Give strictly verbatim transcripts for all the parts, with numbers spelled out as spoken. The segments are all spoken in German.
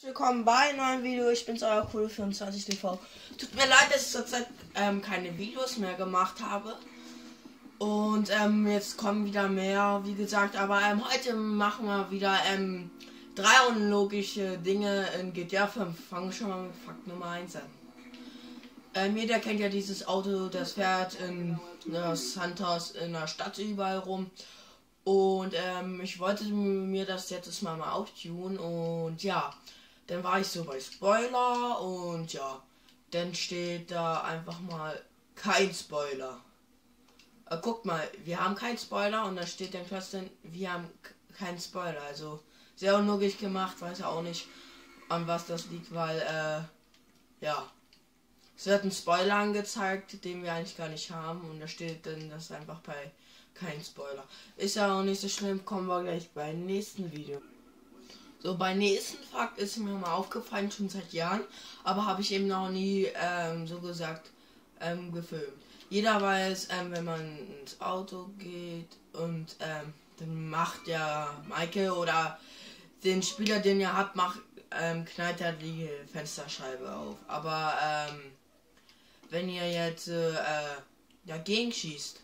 Willkommen bei einem neuen Video. Ich bin's, euer Cool vierundzwanzig T V. Tut mir leid, dass ich zurzeit ähm, keine Videos mehr gemacht habe. Und ähm, jetzt kommen wieder mehr, wie gesagt. Aber ähm, heute machen wir wieder ähm, drei unlogische Dinge in G T A fünf. Fangen wir schon mal mit Fakt Nummer eins an. Ähm, jeder kennt ja dieses Auto, das fährt in äh, Santos in der Stadt überall rum. Und ähm, ich wollte mir das jetzt mal, mal auftun. Und ja, dann war ich so bei Spoiler und ja, dann steht da einfach mal kein Spoiler. Äh, guckt mal, wir haben keinen Spoiler und da steht dann trotzdem, wir haben keinen Spoiler. Also sehr unlogisch gemacht, weiß auch nicht, an was das liegt, weil äh, ja, es wird ein Spoiler angezeigt, den wir eigentlich gar nicht haben und da steht dann das einfach bei kein Spoiler. Ist ja auch nicht so schlimm, kommen wir gleich beim nächsten Video. So, beim nächsten Fakt ist mir mal aufgefallen, schon seit Jahren, aber habe ich eben noch nie, ähm, so gesagt, ähm, gefilmt. Jeder weiß, ähm, wenn man ins Auto geht und ähm, dann macht ja Michael oder den Spieler, den ihr habt, macht, ähm, knallt er die Fensterscheibe auf. Aber ähm, wenn ihr jetzt äh, dagegen schießt,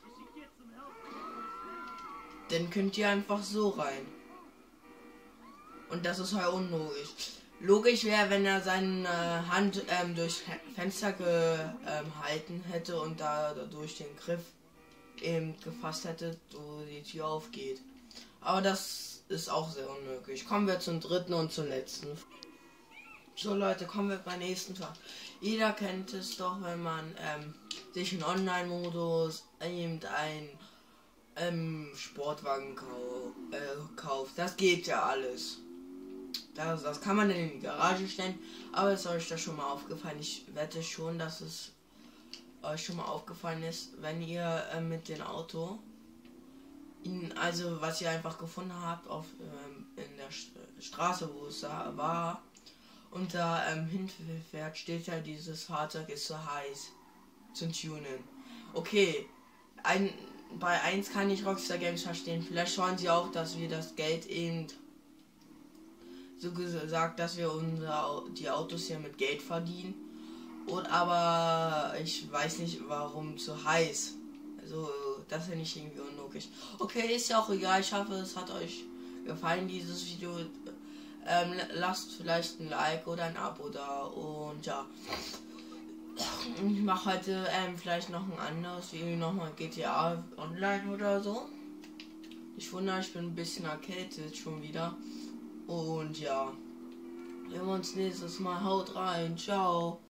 dann könnt ihr einfach so rein. Und das ist halt unlogisch. Logisch wäre, wenn er seine äh, Hand ähm, durch Fenster gehalten ähm, hätte und da, da durch den Griff eben gefasst hätte, wo die Tür aufgeht. Aber das ist auch sehr unmöglich. Kommen wir zum dritten und zum letzten. So Leute, kommen wir beim nächsten Tag. Jeder kennt es doch, wenn man ähm, sich im Online-Modus eben ein ähm, Sportwagen kau äh, kauft. Das geht ja alles. Das, das kann man in die Garage stellen, aber ist euch das schon mal aufgefallen? Ich wette schon, dass es euch schon mal aufgefallen ist, wenn ihr äh, mit dem Auto, in, also was ihr einfach gefunden habt auf ähm, in der St Straße, wo es da war, und da ähm, hinfährt, steht ja, dieses Fahrzeug ist zu heiß zum Tunen. Okay, ein, bei eins kann ich Rockstar Games verstehen. Vielleicht schauen sie auch, dass wir das Geld eben so gesagt, dass wir unser, die Autos hier mit Geld verdienen. Und aber ich weiß nicht, warum zu heiß. Also das finde ich irgendwie unlogisch. Okay, ist ja auch egal. Ich hoffe, es hat euch gefallen, dieses Video. Ähm, lasst vielleicht ein Like oder ein Abo da. Und ja, ich mache heute ähm, vielleicht noch ein anderes Video, nochmal G T A Online oder so. Ich wundere, ich bin ein bisschen erkältet schon wieder. Und ja, sehen wir uns nächstes Mal. Haut rein. Ciao.